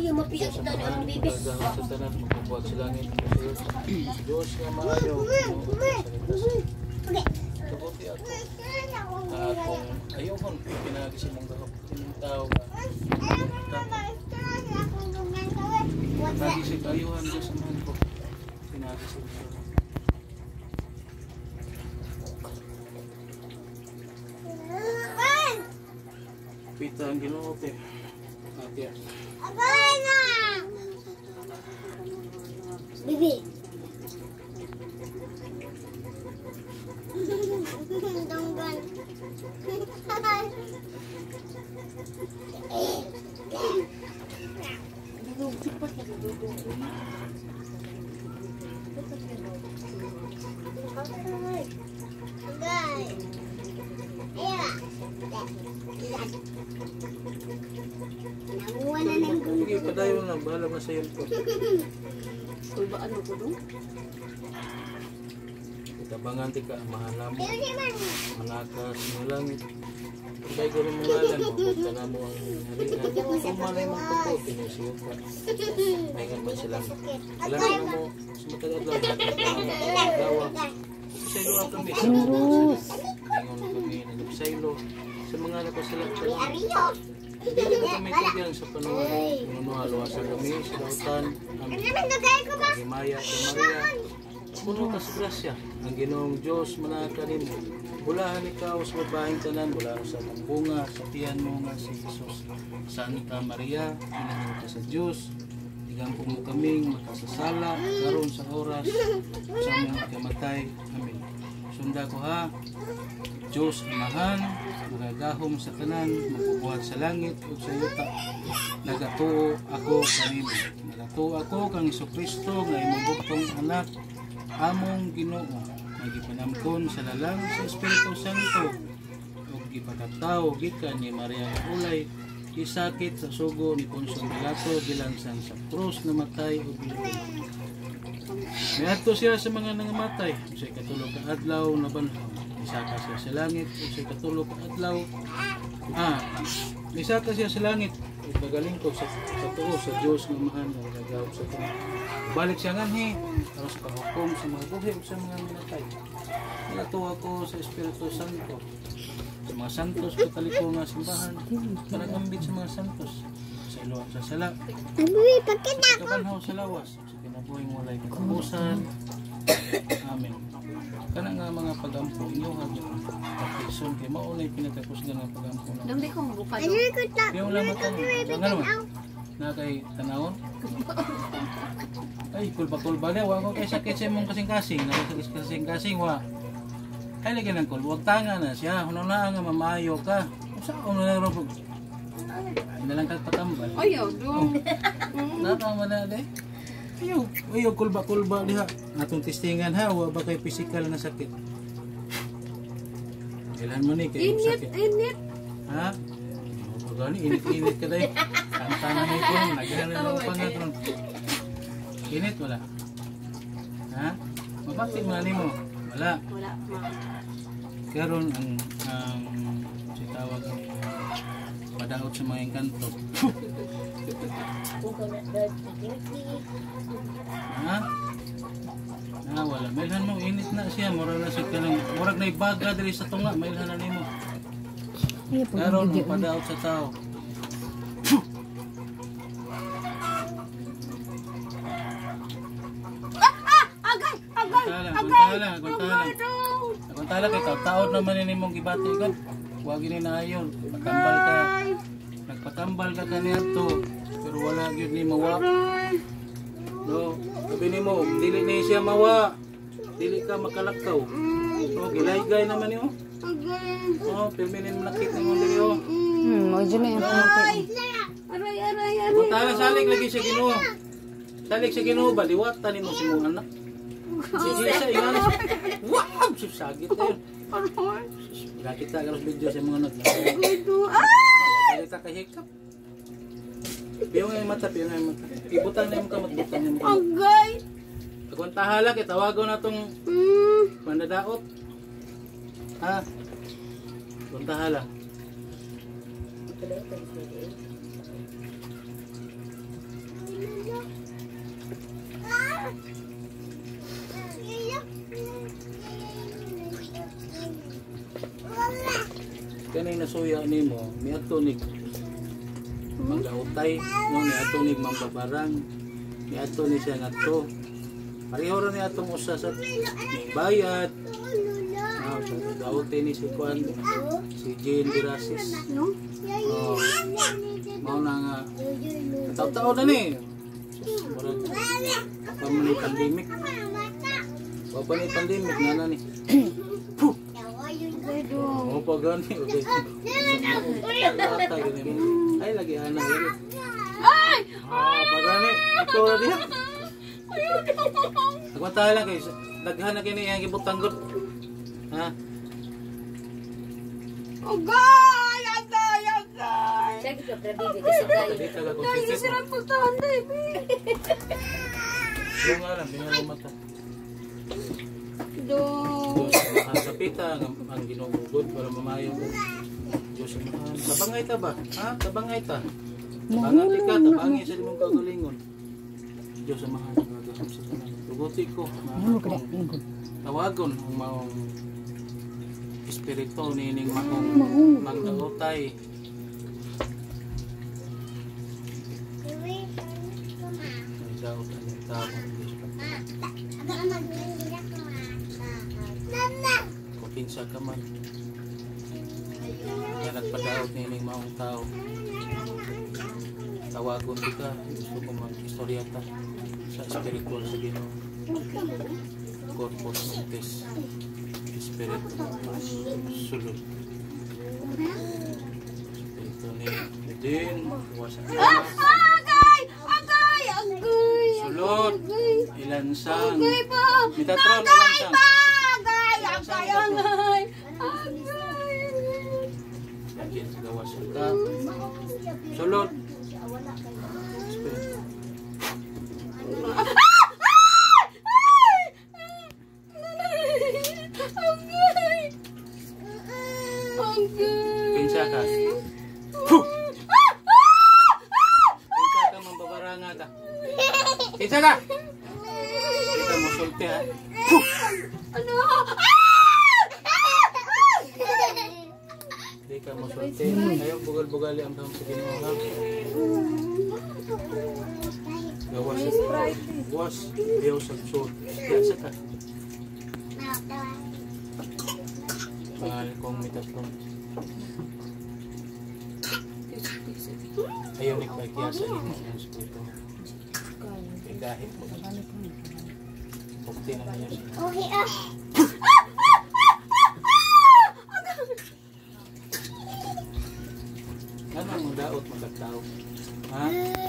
yung mapiyak daw ang bibis. Sa tanan, magbubuhat sa langit. Diyos nga maayo. Kabuti ako. Kung ayokon, pinagising mong gahap. Yung tao nga. Nagising ayuhan Diyos sa man ko. Pinagising ko. Pita ang ginuote. Ate. Bibi. Donggan. Sige, padayon lang. Bahala na sa iyo po. Kulba ano ko dong? Tabangan tika, mahalam mo. Manakas mo langit. Kaya ko rin mo lalang, mabuta na mo ang haringan. Kung malay mong tuko, pinisiyo ka. May nga ba silang alam mo, sumatagat lang natin. Gawa. Saylo ang kami. Ayun kami, nagpasaylo. Sa mga nakasalat ko. Hindi na kami tigyan sa panuwan. Kung haluasan kami sa lautan. Ang Himaya, Maria. Puno ka sa grasya. Ang Ginoong Diyos manakanin mo. Bulahan ikaw sa babaeng tanan. Bulahan sa bunga, sa tiyan mo nga si Jesus. Santa Maria, inahin ka sa Diyos. Igampong mo kaming makasasala. Karoon sa oras. Sa mga kamatay. Amen. Sunda ko ha. Diyos amahan. Magagahom sa tanan. Magbubuhat sa langit o sa yuta. Nagatuo ako kanino. Nagatuo ako kang Isokristo nga imubugtong anak. Among Ginoo, nagipanamkon sa lalang sa Espiritu Santo, o gipakataw gikan ni Maria Ulay, isakit sa sugo ni Poncio Pilato bilansan sa krus na matay o bilibid. Miadto siya sa mga nangamatay, usay katulog ka adlaw na banhaw, isaka siya sa langit, usay katulog ka adlaw, isaka siya sa langit, nagaling ko sa tuo sa Diyos nga mahan na nagawag sa tuwa. Balik siya nganhi, aros paghukom sa mga buhi o sa mga minatay. Nagatuwa ko sa Espiritu Santo, sa mga santos, kataliko nga simbahan, panagambit sa mga santos, sa iluwa sa sala, sa kabanhaw sa lawas, sa kinabuhing walay katapusan. Amen. Kana nga mga pagampo inyo hagyan pagkison kay maunay pinatapos nga pagampo na. Dong di ko magupad. Yung lang matanong. Nga naman. Na kay tanawon. Ay, kulba-kulba na. Huwag ko kay sakit sa mong kasing-kasing. Kasing-kasing, wa. Ay, lagi ng kulba. Huwag tanga na siya. Huwag na nga mamayo ka. Saan na rin po? Hindi lang patambal. Ayaw, dong. Nakama na, de. Ayaw, kulba-kulba diha. Atong testingan ha. Huwag ba kayo physical na sakit? Kailan mo ni kayo sakit? Init. Ha? Gani init-init ka day. Kanta na may kung naghanan ng pangatron. Init wala. Ha? Mabati mo nimo. Wala. Wala, ma. Karon ang si tawag padaot sa mga engkanto. Ha? Wala. Mailhan mo init na siya. Murag na siya kanang murag na ibaga diri sa tunga. Mailhan na nimo. Karon ang padaot sa tao. Agay. Kay taon naman ni mong gibati kan. Wa gini na ayon. Patambal ka. Nagpatambal ka kaniadto. Pero wala gyud ni mawa. No, sabi nimo dili ni siya mawa. Dili ka makalakaw. So gilaygay naman niyo. Oh, perminin mo nakita mo dili oh. Mo dyan na yung Aray. Tala salig lagi sa Ginoo. Salig sa Ginoo ba diwata nimo si mong anak. Sige sa iyan. Wow, susagit na yun. Kita karos video sa mga anak. Kita kahikap. Piyo nga yung mata. Ibutan na yung kamot. Agay. Kung tahala, kitawago na itong mandadaot. Ha? Kung tahala. kanay nasuya nimo, ni ato ni Manggautay, no, ni ato ni Mambabarang, ni ato ni siya ngadto. Pareho ra ni atong usa sa ning bayad. Sa gautay ni si Juan, si Jane Dirasis. No? Oh, mao na nga taw-taw na ni. Murag pamani pandemic. Pamani pandemic na ni. Mo pa gani, okay. Ay lagi ana gani. Ay! Pagani, ito ra diha. Agwanta lang kay daghan na kini ang gibutanggot. Ha? Agay! Agay! Agay! Sige ka pra bibi kasi tayo. Dili ka Dahil concentrate. sirang puntahan, baby. Yung nga lang, binalo mata. Do. Ang sapita, ang ginugugod para mamayo ko. Diyos ang mahal. Tabangay ta ba? Ha? Tabangay ta. Tabangan ka, tabangay sa limong kagalingon. Diyos ang mahal. Nagaham sa tanan. Tuguti ko. Tawagon ang maong espiritu nining maong mangdaotay. Mangdaotay ng tao. Kung kinsa ka man. Kaya nagpadaot nining maong tao. Tawagon di ka. Gusto ko mag-istorya ta sa spiritual sa Ginoo. Corpus Mentis. Espiritu sulod. Espiritu ni Din. Wasak Ah! Agay! Agay! Agay! sulod. Agay! Ilansang. Agay pa! Mitatron, Agay ilansang. pa! Agay! Agay! Agay! Agay! Lagyan sa gawas ka. Sulod. Espiritu. Kinsa ka? Kinsa ka mambabaranga ka? Kinsa ka? Kita mo sulti ha? Ano? Di ka mo sulti. Ayaw bugal-bugali ang pang sa Ginoo ha? Gawas sa gawas. Ayaw sa sul. Kinsa ka? Mahal kong mitatron. Ayaw ni kaya sa ino ng espiritu. Kahit mo. Bukti na niya siya. Okay, ah. Ano ang daot magkatao? Ha?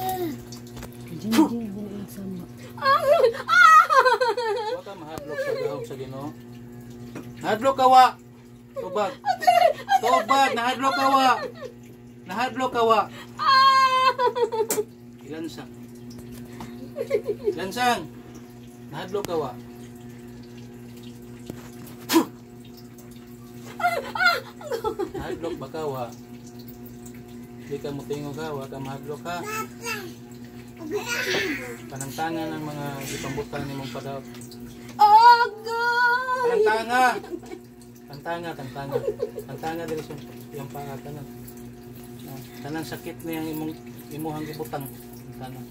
Huwag ka mahadlok sa gahom sa Ginoo. Nahadlok ka wa! Tubag! Tubag! Nahadlok ka wa! Nahadlok ka wa! Ilansang! Ilansang! Nahadlok ka wa! Nahadlok ba ka wa? Di ka mo tingog ka, wa ka mahadlok ka. Panangtangan ng mga ipambutan ni mong padaw. Agay! Tantanga. Tantanga diri sa yung paa tanan. Tanang sakit na yung imuhang gibutang. Tantanga.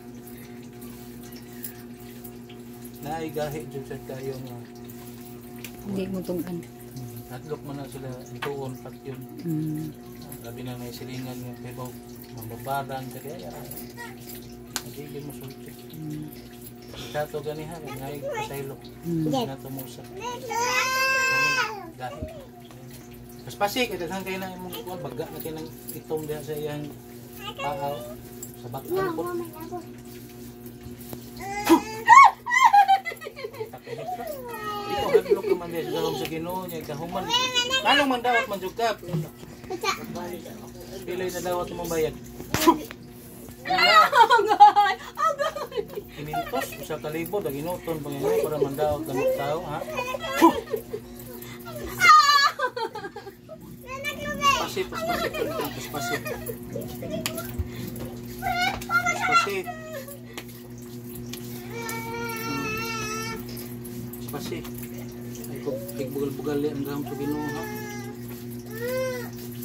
Naigahi jud sa kayo nga. Hindi mo tungkan. Natlok man na sila tuon pat yun. Labi na may silingan yung pero mambabaran kaya nagigil mo sulti. Ikato ganihan ngay pasaylo. Na tumusa. Gahi. Mas pasik ito sang kay na imong kuan baga na kay nang itong diha sa iyang paaw sa bakan ko. Ito hadlok ka man diha sa sa Ginoo niya kahuman. Anong man dawat man jud ka? Pilay na dawat mo bayad. Agay! Agay! Kinintos sa kalibo da ginuton Panginoon para mandawat ng tao ha. Pasip. Ay ko bugal-bugal ang gahom sa Ginoo ha.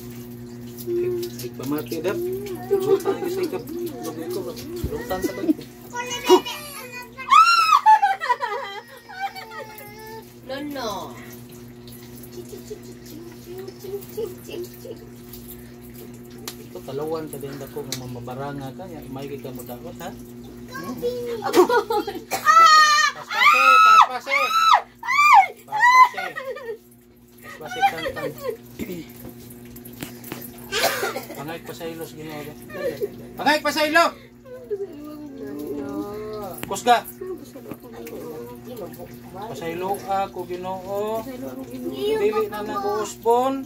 Pamati dap. Lutan lagi sa ikap. Lutan sa balik. Nono. Ito talawan ka din dako ng mamabaranga ka. May ka mo dakot ha. Paspase, paspase. Paspase. Paspase kantang. Pangay pa sa ilos Ginoo. Pangay pa sa ilo. Kusga. Pasaylo ako Ginoo. Dili na nag-uusbon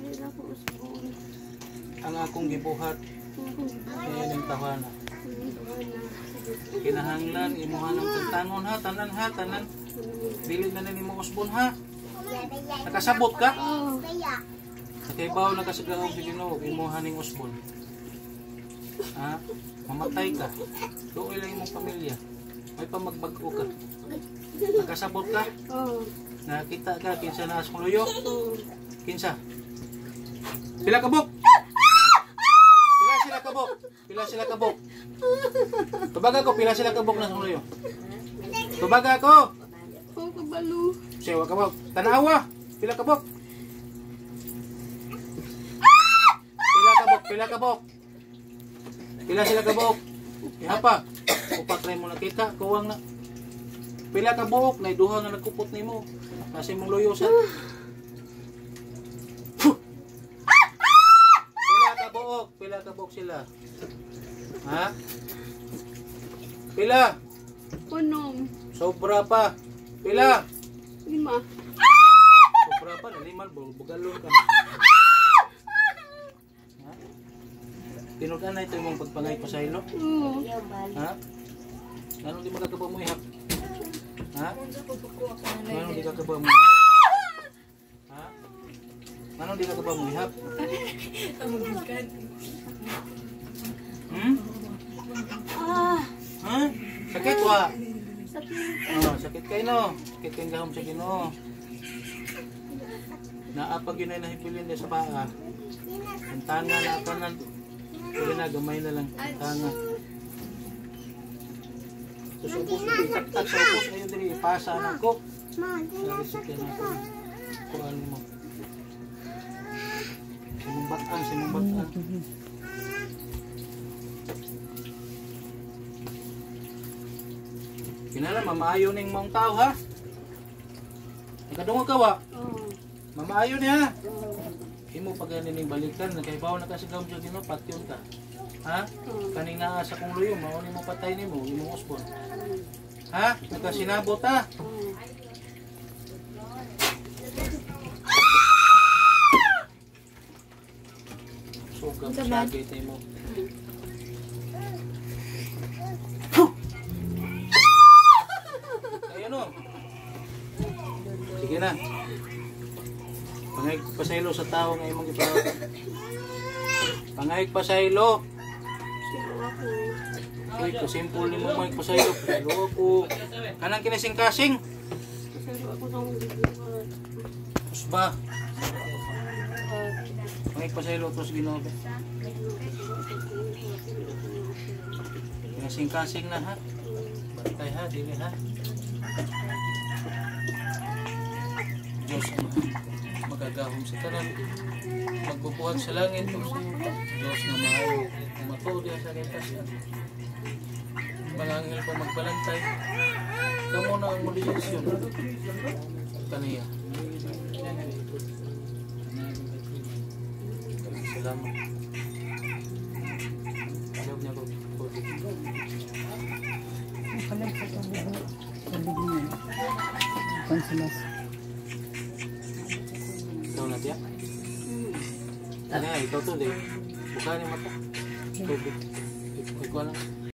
ang akong gibuhat niining tawana. Kinahanglan imuha ng tantanon ha, tanan. Dili na nimo usbon ha. Nakasabot ka? Nakaibaw nakasagahog si Ginoo imuha ning usbon. Ha? Mamatay ka. Doon lang imong pamilya. May pamagbag-o ka. Nakasabot ka? Nakita ka kinsa na asong luyo? Kinsa? Pila kabuk? Pila sila kabuk? Tubaga ko pila sila kabuk na asong luyo. Tubaga ko. Oh, kabalo. Sewa kabuk. Tanawa. Pila kabuk? Pila kabuk? Pila sila kabuk? Ihapa. Upat rin mo nakita. Kuwang na. Pila ka buok, na duha nga nagkupot nimo. Nasa imong luyosan. Pila ka buok sila. Ha? Pila? Unom. Sobra pa. Pila? 5. Sobra pa, naliman, bugalon ka. Ha? Tinudan na ito yung pagpangay pa sa ilo? Ha? Ganun di magkakapamuhap? Ha? Manong di ka ba mo ihap? Ha? Manong di ka ba mo ihap? Ha? Sakit wa? Oh, sakit kayo no? Sakit kayong gahom sa Ginoo. Naapag yun ay nahibilin din sa paa. Ang tanga na kanan. Pwede na, gamay na lang. Ang tanga. Susubos ito, itaktak sa upos ngayon din, ipasa na ko. Narisipin na ko. Kuhaan mo. Sinumbatan. Kinala, mamaayo ning mong tao ha? Ikadungo ka wa? Mamaayo niya ha? Imo pag ning balikan, nakaibaw na kasi gawin sa Ginoo, patyon ka. Ha? Kaning naa sa kong luyo, mauni mo patay ni mo, imong usbon. Ha? Nakasinabot ha? Sugam siya, gaytay mo. Ayan o. Sige na. Pangayag pasaylo sa tao nga imong ipawag. Pangayag pasaylo. Uy, kasimple ni mo may pasaylo. Pasaylo ako. Kanang kinising-kasing. Usba. Pangayag pasaylo ito sa Ginoo. Kinising-kasing na ha. Bantay ha, dili ha. Diyos magagahom sa tanan. Magbubuhat sa langit. Diyos na maayo. Matuod yan sa kitas. Malangil pa magbalantay. Kamu na ang modisyon. Kaniya. Salamat. Ayaw niya ko. Konsulas. Ikaw na tiyak? Ano nga, ikaw to. Buka niya mata. Tubig. Ikaw lang.